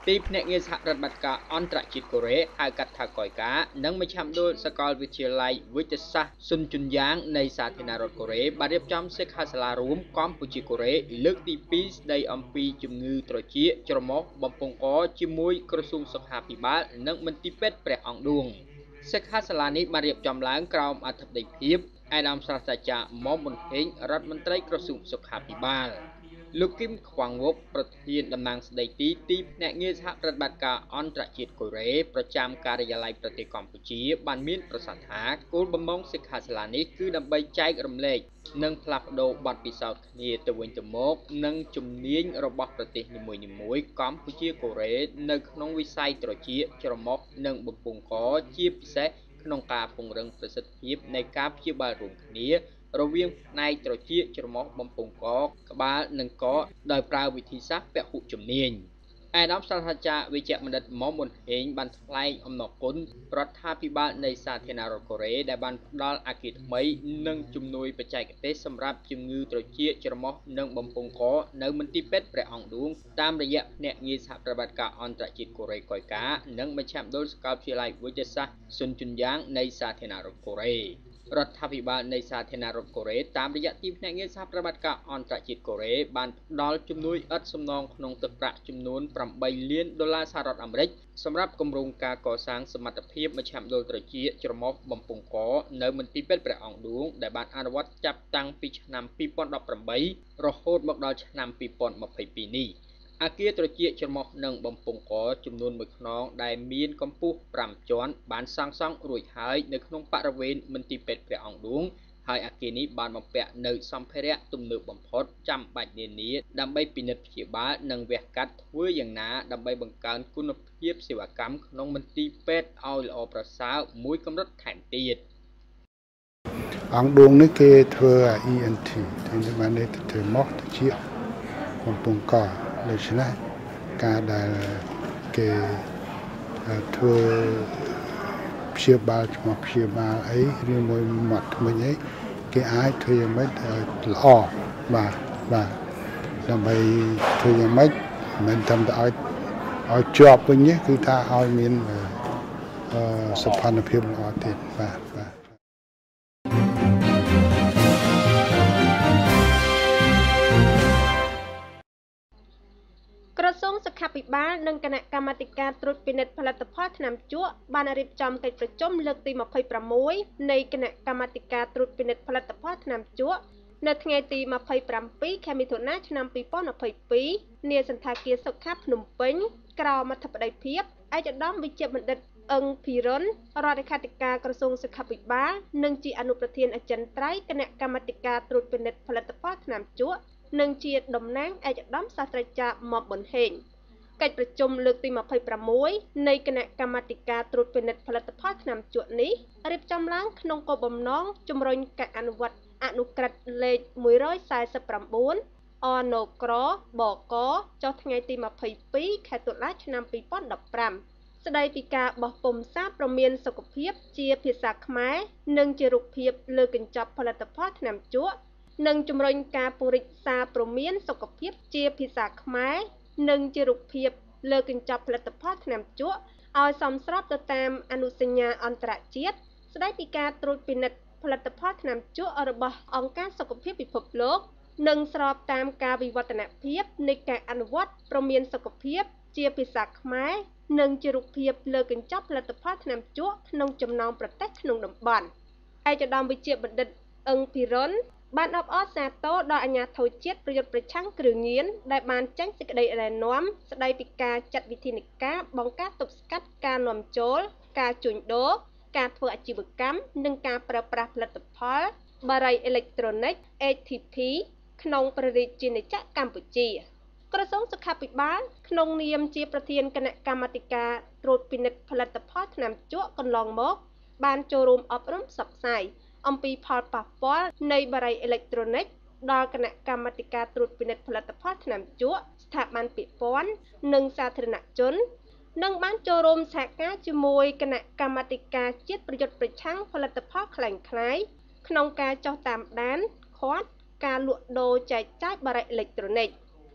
ទីភ្នាក់ងារសហប្រតិបត្តិការអន្តរជាតិកូរ៉េហៅកាត់ថាកយកានិងមជ្ឈមណ្ឌលសាកលវិទ្យាល័យវិទ្យាសាស្ត្រស៊ុនជុនយ៉ាងនៃសាធារណរដ្ឋកូរ៉េបានរៀបចំសិក្ខាសាលារួមកម្ពុជាកូរ៉េលើកទី2ស្ដីអំពីជំងឺត្រចៀកច្រមុះបំពង់កជាមួយក្រសួងសុខាភិបាលនិងមន្ទីរពេទ្យព្រះអង្គឌួងសិក្ខាសាលានេះបានរៀបចំឡើងក្រោមអធិបតីភាពឯកឧត្តមសាស្ត្រាចារ្យមុំប៊ុនហេងរដ្ឋមន្ត្រីក្រសួងសុខាភិបាលលោកគឹមខ្វាងវុកប្រធានតំណាងស្ដីទីភ្នាក់ងារសហប្រតិបត្តិការអន្តរជាតិកូរ៉េប្រចាំការិយាល័យប្រទេសកម្ពុជាបានមានប្រសាសន៍ថាគោលបំណងសិក្ខាសាលានេះគឺដើម្បីចែករំលែកនិងផ្លាស់ប្ដូរបទពិសោធន៍គ្នាទៅវិញទៅមកនិងជំនាញរបស់ប្រទេសនីមួយៗកម្ពុជាកូរ៉េនៅក្នុងវិស័យត្រចៀកច្រមុះនិងបំពង់កជាពិសេសក្នុងការពង្រឹងប្រសិទ្ធភាពនៃការព្យាបាលរួមគ្នារវាងផ្នែកត្រចៀកច្រមុះបំពង់កក្បាលនិងកដោយប្រើវិធីសាស្ត្រពហុជំនាញឯកឧត្តមសាស្ត្រាចារ្យវិជ្ជបណ្ឌិតមុំប៊ុនហេងបានថ្លែងអំណរគុណរដ្ឋាភិបាលនៃសាធារណរដ្ឋកូរ៉េដែលបានផ្ដល់អគារថ្មីនិងជំនួយបច្ចេកទេសសម្រាប់ជំងឺត្រចៀកច្រមុះនិងបំពង់កនៅមន្ទីរពេទ្យព្រះអង្គឌួងតាមរយៈភ្នាក់ងារសហប្រតិបត្តិការអន្តរជាតិកូរ៉េកយកានិងមជ្ឈមណ្ឌលសាកលវិទ្យាល័យវិទ្យាសាស្ត្រស៊ុនជុនយ៉ាងនៃសាធារណរដ្ឋកូរ៉េរដ្ឋាភិបាលនៃសាធារណរដ្ឋកូរ៉េតាមរយៈទីភ្នាក់ងារសហប្រតិបត្តិការអន្តរជាតិកូរ៉េបានផ្ដល់ជំនួយឥតសំណងក្នុងទឹកប្រាក់ចំនួន$8 លានសហរដ្ឋអាមេរិកសម្រាប់គម្រោងការកសាងសមត្ថភាពមជ្ឈមណ្ឌលត្រចៀកច្រមុះបំពង់កនៅមន្ទីរពេទ្យព្រះអង្គឌួងដែលបានអនុវត្តចាប់តាំងពីឆ្នាំ2018រហូតមកដល់ឆ្នាំ2022នេះអគារត្រចៀកច្រមុះនិងបំពង់កចំនួន1ខ្នងដែលមានកម្ពស់5ជាន់បានសាងសង់រួចហើយនៅក្នុងបរិវេណមន្ទីរពេទ្យព្រះអង្គឌួងហើយអគារនេះបានបំពាក់នូវសម្ភារៈទំនើបបំផុតចាំបាច់នានាដើម្បីពិនិត្យព្យាបាលនិងវះកាត់ធ្វើយ៉ាងណាដើម្បីបង្កើនគុណភាពសេវាកម្មក្នុងមន្ទីរពេទ្យឲ្យល្អប្រសើរមួយកម្រិតថែមទៀតអង្គឌួងនេះគេធ្វើ ENT តែបាននេះទៅមកទៅជាបំពង់កដូច្នេះការដែលគេធ្វើព្យាបាលឈ្មោះព្យាបាលអីឬមួយមាត់ថ្មិញអីគេអាចធ្វើយ៉ាងម៉េចល្អបាទដើម្បីធ្វើយ៉ាងម៉េចមិនត្រឹមតែឲ្យជាប់វិញទេគឺថាឲ្យមានសុខភាពល្អទៀតបាទក្រសួងសុខាភិបាលនិងគណៈកម្មាធិការត្រួតពិនិត្យផលិតផលថ្នាំជក់បានរៀបចំកិច្ចប្រជុំលើកទី26នៃគណៈកម្មាធិការត្រួតពិនិត្យផលិតផលថ្នាំជក់នៅថ្ងៃទី27ខែមិថុនាឆ្នាំ2022នាសន្តាគារសុខាភ្នំពេញក្រោមអធិបតីភាពឯកឧត្តមវិជ្ជបណ្ឌិតអឹងភីរុនរដ្ឋលេខាធិការក្រសួងសុខាភិបាលនិងជាអនុប្រធានអចិន្ត្រៃយ៍គណៈកម្មាធិការត្រួតពិនិត្យផលិតផលថ្នាំជក់និងជាតំណាងឯកឧត្តមសាស្ត្រាចារ្យមុំប៊ុនហេងកិច្ចប្រជុំលើកទី26នៃគណៈកម្មាធិការត្រួតពិនិត្យផលិតផលថ្នាំជក់នេះរៀបចំឡើងក្នុងគោលបំណងជំរុញការអនុវត្តអនុក្រឹត្យលេខ149អណក្របកចុះថ្ងៃទី22ខែតុលាឆ្នាំ2015ស្ដីពីការបោះពុម្ពសារព្រមានសុខភាពជាភាសាខ្មែរនិងជារូបភាពលើកញ្ចប់ផលិតផលថ្នាំជក់និងជំរុញការពង្រីកសារព្រមានសុខភាពជាភាសាខ្មែរនិងជារូបភាពលើកញ្ចប់ផលិតផលថ្នាំជក់ឲ្យសមស្របទៅតាមអនុសញ្ញាអន្តរជាតិស្ដីពីការត្រួតពិនិត្យផលិតផលថ្នាំជក់របស់អង្គការសុខភាពពិភពលោកនិងស្របតាមការវិវឌ្ឍនភាពនៃការអនុវត្តព្រមានសុខភាពជាភាសាខ្មែរនិងជារូបភាពលើកញ្ចប់ផលិតផលថ្នាំជក់ក្នុងចំណោមប្រទេសក្នុងតំបន់ឯកឧត្តមវិជ្ជាបណ្ឌិតអឹងភីរុនបានអបអរសាទរដល់អាជ្ញាធរជាតិប្រយុទ្ធប្រឆាំងគ្រឿងញៀនដែលបានចេញសេចក្តីណែនាំស្តីពីការចាត់វិធានការបង្ការទប់ស្កាត់ការនាំចូលការជួញដូរការធ្វើអាជីវកម្មនិងការប្រើប្រាស់ផលិតផលបារីអេឡិចត្រូនិក ATP ក្នុងព្រះរាជាណាចក្រកម្ពុជាក្រសួងសុខាភិបាលក្នុងនាមជាប្រធានគណៈកម្មាធិការត្រួតពិនិត្យផលិតផលថ្នាំជក់កន្លងមកបានចូលរួមអប់រំផ្សព្វផ្សាយអំពីផលប៉ះពាល់នៃបារីអេឡិចត្រូនិកដល់គណៈកម្មាធិការត្រួតពិនិត្យផលិតផលថ្នាំជក់ស្ថាប័នពាក់ព័ន្ធនិងសាធារណជននិងបានចូលរួមសហការជាមួយគណៈកម្មាធិការជាតិប្រយុទ្ធប្រឆាំងផលិតផលក្លែងក្លាយក្នុងការចុះតាមដានឃាត់ការលក់ដូរចែកចាយបារីអេឡិចត្រូនិក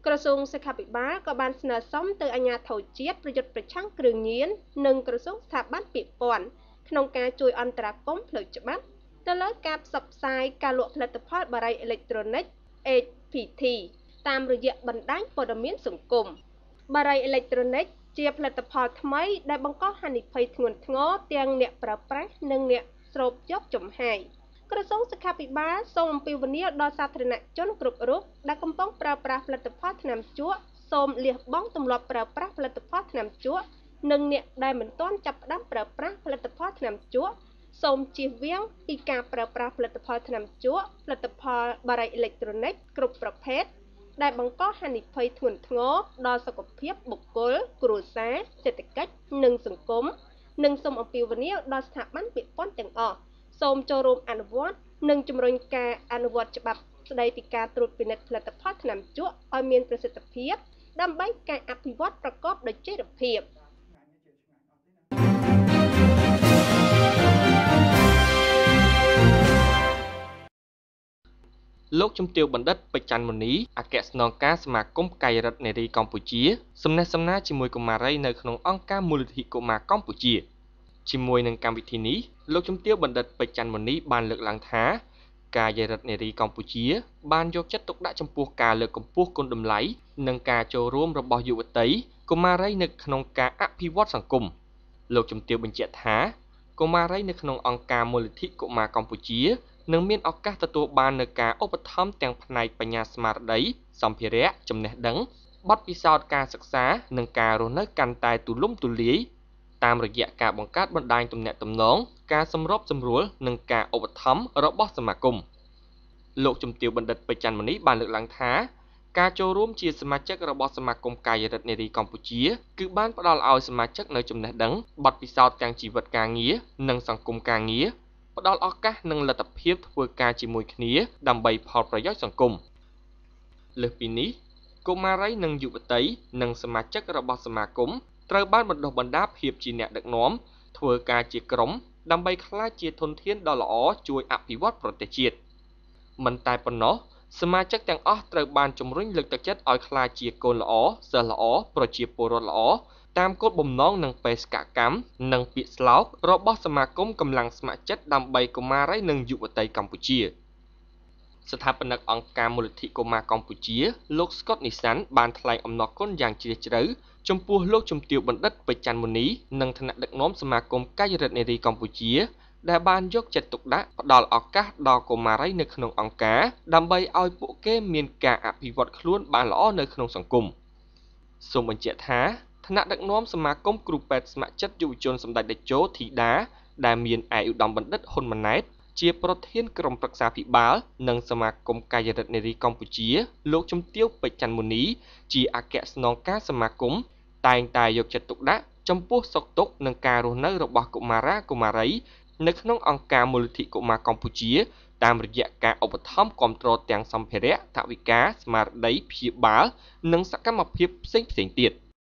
ក្រសួងសុខាភិបាលក៏បានស្នើសុំទៅអាជ្ញាធរជាតិប្រយុទ្ធប្រឆាំងគ្រឿងញៀននិងក្រសួងស្ថាប័នពាក់ព័ន្ធក្នុងការជួយអន្តរាគមន៍ផ្លូវច្បាប់ទៅលើការផ្សព្វផ្សាយការលក់ផលិតផលបារីអេឡិចត្រូនិក HPT តាមរយៈបណ្ដាញព័ត៌មានសង្គមបារីអេឡិចត្រូនិកជាផលិតផលថ្មីដែលបង្កហានិភ័យធ្ងន់ធ្ងរទាំងអ្នកប្រើប្រាស់និងអ្នកស្រូបយកចំហាយក្រសួងសុខាភិបាលសូមអំពាវនាវដល់សាធារណជនគ្រប់រូបដែលកំពុងប្រើប្រាស់ផលិតផលថ្នាំជក់សូមលះបង់ទម្លាប់ប្រើប្រាស់ផលិតផលថ្នាំជក់និងអ្នកដែលមិនទាន់ចាប់ផ្ដើមប្រើប្រាស់ផលិតផលថ្នាំជក់សូមជៀសវាងពីការប្រើប្រាស់ផលិតផលថ្នាំជក់ផលិតផលបារីអេឡិចត្រូនិកគ្រប់ប្រភេទដែលបង្កហានិភ័យធ្ងន់ធ្ងរដល់សុខភាពបុគ្គលគ្រួសារសេដ្ឋកិច្ចនិងសង្គមនិងសូមអំពាវនាវដល់ស្ថាប័នពាក់ព័ន្ធទាំងអស់សូមចូលរួមអនុវត្តនិងជំរុញការអនុវត្តច្បាប់ស្តីពីការត្រួតពិនិត្យផលិតផលថ្នាំជក់ឲ្យមានប្រសិទ្ធភាពដើម្បីការអភិវឌ្ឍប្រកបដោយចីរភាពលោកជំទាវបណ្ឌិតពេជ្រច័ន្ទមុនីអគ្គស្នងការសមាគមកាយរដ្ឋនារីកម្ពុជាសំណេះសំណាលជាមួយកុមារីនៅក្នុងអង្គការមូលនិធិកុមារកម្ពុជាជាមួយនឹងកម្មវិធីនេះលោកជំទាវបណ្ឌិតពេជ្រច័ន្ទមុនីបានលើកឡើងថាកាយរដ្ឋនារីកម្ពុជាបានយកចិត្តទុកដាក់ចំពោះការលើកកម្ពស់គុណតម្លៃនិងការចូលរួមរបស់យុវតីកុមារីនៅក្នុងការអភិវឌ្ឍសង្គមលោកជំទាវបញ្ជាក់ថាកុមារីនៅក្នុងអង្គការមូលនិធិកុមារកម្ពុជានឹងមានឱកាសទទួលបាននូវការឧបត្ថម្ភទាំងផ្នែកបញ្ញាស្មារតីសម្ភារៈចំណេះដឹងបទពិសោធន៍ការសិក្សានិងការរស់នៅកាន់តែទូលំទូលាយតាមរយៈការបង្កើតបណ្ដាញទំនាក់ទំនងការសម្របសម្រួលនិងការឧបត្ថម្ភរបស់សមាគមលោកជំទាវបណ្ឌិតពេជ្រច័ន្ទមុនីបានលើកឡើងថាការចូលរួមជាសមាជិករបស់សមាគមកាយរដ្ឋនារីកម្ពុជាគឺបានផ្ដល់ឲ្យសមាជិកនូវចំណេះដឹងបទពិសោធន៍ទាំងជីវិតការងារនិងសង្គមការងារផ្ដល់ឱកាសនិងលទ្ធភាពធ្វើការជាមួយគ្នាដើម្បីផលប្រយោជន៍សង្គមលើសពីនេះកុមារីនិងយុវតីនិងសមាជិករបស់សមាគមត្រូវបានបណ្ដុះបណ្ដាលភាពជាអ្នកដឹកនាំធ្វើការជាក្រុមដើម្បីក្លាយជាធនធានដ៏ល្អជួយអភិវឌ្ឍប្រទេសជាតិមិនតែប៉ុណ្ណោះសមាជិកទាំងអស់ត្រូវបានជំរុញលើកទឹកចិត្តឲ្យក្លាយជាកូនល្អសិស្សល្អប្រជាពលរដ្ឋល្អតាមគោលបំណងនិងបេសកកម្មនិងពាក្យស្លោករបស់សមាគមកម្លាំងស្ម័គ្រចិត្តដើម្បីកុមារីនិងយុវតីកម្ពុជាស្ថាបនិកអង្គការមូលនិធិកុមារកម្ពុជាលោកស្កុតនីសាន់បានថ្លែងអំណរគុណយ៉ាងជ្រាលជ្រៅចំពោះលោកជំទាវបណ្ឌិតពេជ្រច័ន្ទមុនីនិងថ្នាក់ដឹកនាំសមាគមកាយរដ្ឋនារីកម្ពុជាដែលបានយកចិត្តទុកដាក់ផ្ដល់ឱកាសដល់កុមារីនៅក្នុងអង្គការដើម្បីឲ្យពួកគេមានការអភិវឌ្ឍខ្លួនបានល្អនៅក្នុងសង្គមសូមបញ្ជាក់ថាថ្នាក់ដឹកនាំសមាគមគ្រូពេទ្យស្ម័គ្រចិត្តយុវជនសម្ដេចតេជោធីតាដែលមានឯកឧត្តមបណ្ឌិតហ៊ុនម៉ាណែតជាប្រធានក្រុមប្រឹក្សាភិបាលនិងសមាគមកាយរដ្ឋនារីកម្ពុជាលោកជំទាវពេជ្រច័ន្ទមុនីជាអគ្គស្នងការសមាគមតែងតែយកចិត្តទុកដាក់ចំពោះសុខទុក្ខនិងការរស់នៅរបស់កុមារាកុមារីនៅក្នុងអង្គការមូលនិធិកុមារកម្ពុជាតាមរយៈការឧបត្ថម្ភគាំទ្រទាំងសម្ភារៈថវិកាស្មារតីព្យាបាលនិងសកម្មភាពផ្សេងៗទៀត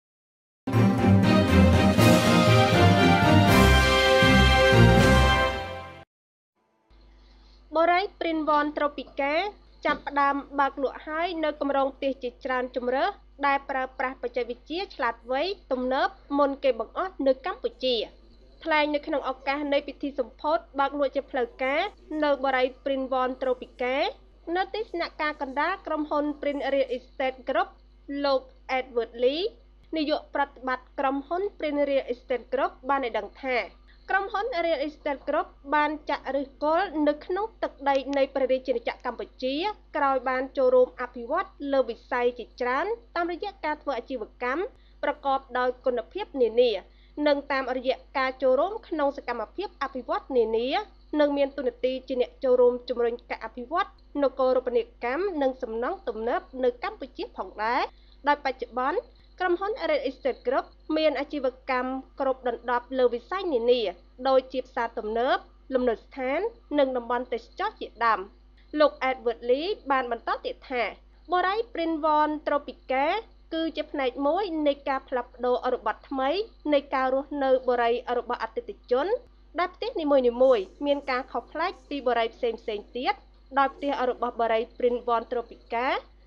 បូរីព្រីនវ៉នត្រូពីកាចាប់ផ្ដើមបើកលក់ហើយនៅគម្រោងផ្ទះជាច្រើនជម្រើសដែលប្រើប្រាស់បច្ចេកវិទ្យាឆ្លាតវៃទំនើបមុនគេបង្អស់នៅកម្ពុជាថ្លែងនៅក្នុងឱកាសនៃពិធីសម្ពោធបើកលក់ជាផ្លូវការនៅបូរីព្រីនវ៉នត្រូពីកានៅទីស្នាក់ការកណ្ដាលក្រុមហ៊ុន Prin Real Estate Group លោក Edward Lee នាយកប្រតិបត្តិក្រុមហ៊ុន Prin Real Estate Group បានឲ្យដឹងថាក្រុមហ៊ុន Real Estate Group បានចាក់ឫសគល់នៅក្នុងទឹកដីនៃព្រះរាជាណាចក្រកម្ពុជាក្រោយបានចូលរួមអភិវឌ្ឍលើវិស័យជាច្រើនតាមរយៈការធ្វើអាជីវកម្មប្រកបដោយគុណភាពនានានិងតាមរយៈការចូលរួមក្នុងសកម្មភាពអភិវឌ្ឍនានានិងមានទូនាទីជាអ្នកចូលរួមជំរុញការអភិវឌ្ឍនគរូបនីយកម្មនិងសំណង់ទំនើបនៅកម្ពុជាផងដែរដោយបច្ចុប្បន្នក្រុមហ៊ុន Real Estate Group មានអាជីវកម្មគ្រប់ដណ្ដប់លើវិស័យនានាដូចជាផ្សារទំនើបលំនៅដ្ឋាននិងតំបន់ទេសចរណ៍ជាដើមលោក Edward Lee បានបន្តទៀតថាបូរី Prin Von Tropica គឺជាផ្នែកមួយនៃការផ្លាស់ប្ដូររបបថ្មីនៃការរស់នៅបូរីរបស់អតិថិជនដែលផ្ទះនីមួយៗមានការខុសប្លែកពីបូរីផ្សេងៗទៀតដោយផ្ទះរបស់បូរី Prin Von Tropica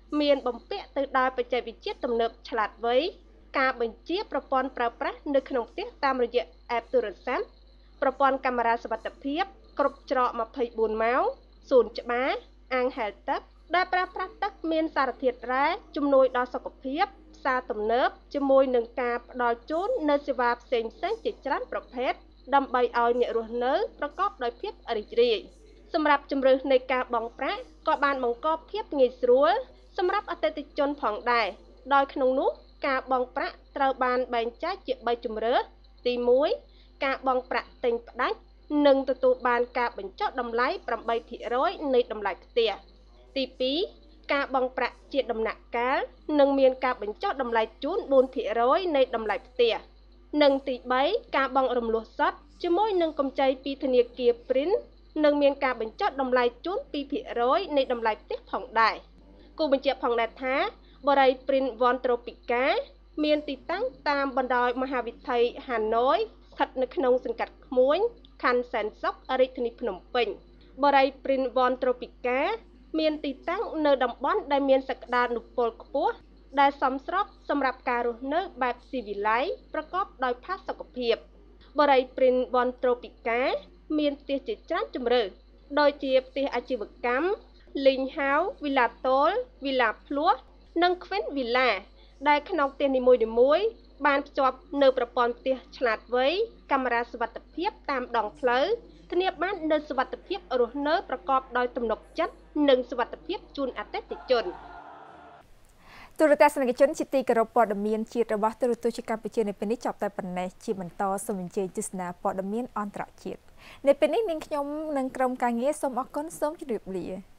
មានបំពាក់ទៅដោយបច្ចេកវិទ្យាទំនើបឆ្លាតវៃការបញ្ជាប្រព័ន្ធប្រើប្រាស់នៅក្នុងផ្ទះតាមរយៈ app ទូរស័ព្ទប្រព័ន្ធកាមេរ៉ាសុវត្ថិភាពគ្រប់ច្រក24ម៉ោងសួនច្បារអាងហែលទឹកដែលប្រើប្រាស់ទឹកមានសារធាតុរ៉ែជំនួយដល់សុខភាពផ្សារទំនើបជាមួយនឹងការផ្ដល់ជូននូវសេវាផ្សេងៗជាច្រើនប្រភេទដើម្បីឲ្យអ្នករស់នៅប្រកបដោយភាពរីករាយសម្រាប់ជំរឿននៃការបង់ប្រាក់ក៏បានបង្កភាពងាយស្រួលសម្រាប់អតិថិជនផងដែរដោយក្នុងនោះការបង់ប្រាក់ត្រូវបានបែងចែកជា3ជម្រើសទី1ការបង់ប្រាក់ទិញផ្ដាច់នឹងទទួលបានការបញ្ចុះតម្លៃ 8% នៃតម្លៃផ្ទះទី2ការបង់ប្រាក់ជាដំណាក់កាលនឹងមានការបញ្ចុះតម្លៃជូន 4% នៃតម្លៃផ្ទះនិងទី3ការបង់រំលោះសុទ្ធជាមួយនឹងកម្ចីពីធនាគារ PRU នឹងមានការបញ្ចុះតម្លៃជូន 2% នៃតម្លៃផ្ទះផងដែរគូបញ្ជាក់ផងដែរថាបរិយា PRU Tropica មានទីតាំងតាមបណ្ដោយមហាវិថីហាណូយស្ថិតនៅក្នុងសង្កាត់ក្មួយខណ្ឌសែនសុខរាជធានីភ្នំពេញបរិយា PRU Tropica មានទីតាំងនៅតំបន់ដែលមានសក្តានុពលខ្ពស់ដែលសមស្របសម្រាប់ការរស់នៅបែបស៊ីវិល័យប្រកបដោយផាសុកភាពបរិយា PRU Tropica មានផ្ទះជាច្រើនជម្រើសដូចជាផ្ទះអាជីវកម្ម Link House Villa Tol Villa Plus និង Queen Villa ដែលក្នុងផ្ទះនីមួយៗបានភ្ជាប់នៅប្រព័ន្ធផ្ទះឆ្លាតវៃកាមេរ៉ាសុវត្ថិភាពតាមដងផ្លូវធានាបាននូវសុវត្ថិភាពរស់នៅប្រកបដោយទំនុកចិត្តនិងសុវត្ថិភាពជូនអតិថិជនទូរទស្សនិកជនជាទីគោរពព័ត៌មានជាតិរបស់ទូរទស្សន៍កម្ពុជានៅពេលនេះចប់តែប៉ុណ្ណេះជាបន្តសូមអញ្ជើញទស្សនាព័ត៌មានអន្តរជាតិនៅពេលនេះនាងខ្ញុំនិងក្រុមការងារសូមអរគុណសូមជម្រាបលា